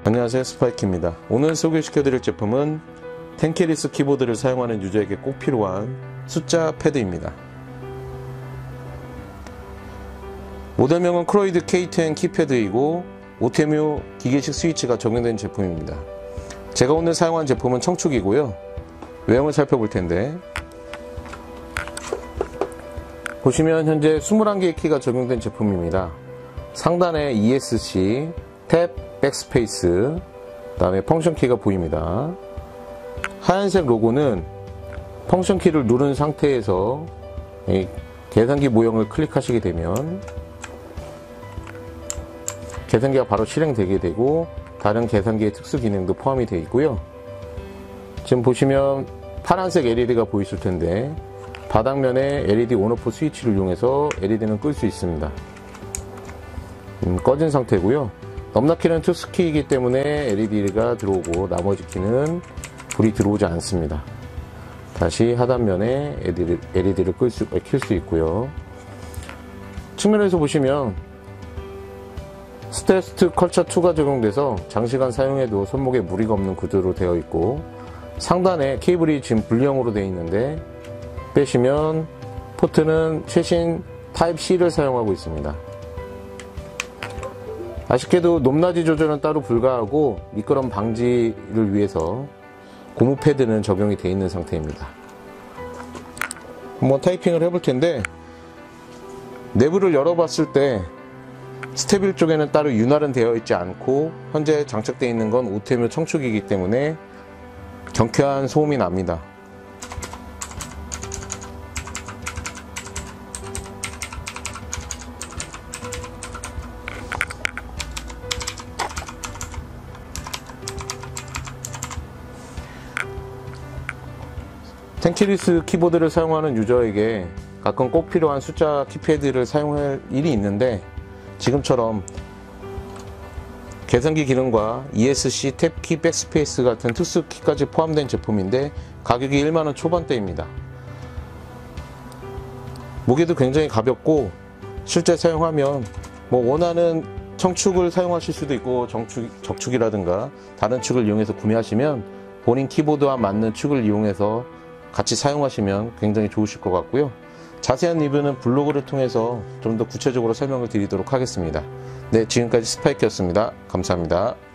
안녕하세요, 스파이키입니다. 오늘 소개시켜드릴 제품은 텐케리스 키보드를 사용하는 유저에게 꼭 필요한 숫자 패드입니다. 모델명은 크로이드 K10 키패드이고 오테뮤 기계식 스위치가 적용된 제품입니다. 제가 오늘 사용한 제품은 청축이고요. 외형을 살펴볼 텐데, 보시면 현재 21개의 키가 적용된 제품입니다. 상단에 ESC, 탭, 백스페이스, 그 다음에 펑션 키가 보입니다. 하얀색 로고는 펑션 키를 누른 상태에서 이 계산기 모형을 클릭하시게 되면 계산기가 바로 실행되게 되고 다른 계산기의 특수 기능도 포함이 되어 있고요. 지금 보시면 파란색 LED가 보이실 텐데 바닥면에 LED 온오프 스위치를 이용해서 LED는 끌 수 있습니다. 꺼진 상태고요. 넘나키는 투스키이기 때문에 LED가 들어오고 나머지 키는 불이 들어오지 않습니다. 다시 하단면에 LED를 켤 수 있고요. 측면에서 보시면 스텔스 컬처 2가 적용돼서 장시간 사용해도 손목에 무리가 없는 구조로 되어 있고, 상단에 케이블이 지금 분리형으로 되어 있는데 빼시면 포트는 최신 타입C를 사용하고 있습니다. 아쉽게도 높낮이 조절은 따로 불가하고 미끄럼 방지를 위해서 고무 패드는 적용이 되어 있는 상태입니다. 한번 타이핑을 해볼 텐데, 내부를 열어봤을 때 스테빌 쪽에는 따로 윤활은 되어 있지 않고 현재 장착되어 있는 건 오테뮤 청축이기 때문에 경쾌한 소음이 납니다. 텐케리스 키보드를 사용하는 유저에게 가끔 꼭 필요한 숫자 키패드를 사용할 일이 있는데, 지금처럼 계산기 기능과 ESC, 탭키, 백스페이스 같은 특수키까지 포함된 제품인데 가격이 1만원 초반대입니다. 무게도 굉장히 가볍고 실제 사용하면 원하는 청축을 사용하실 수도 있고 적축이라든가 다른 축을 이용해서 구매하시면 본인 키보드와 맞는 축을 이용해서 같이 사용하시면 굉장히 좋으실 것 같고요. 자세한 리뷰는 블로그를 통해서 좀 더 구체적으로 설명을 드리도록 하겠습니다. 네, 지금까지 스파이키였습니다. 감사합니다.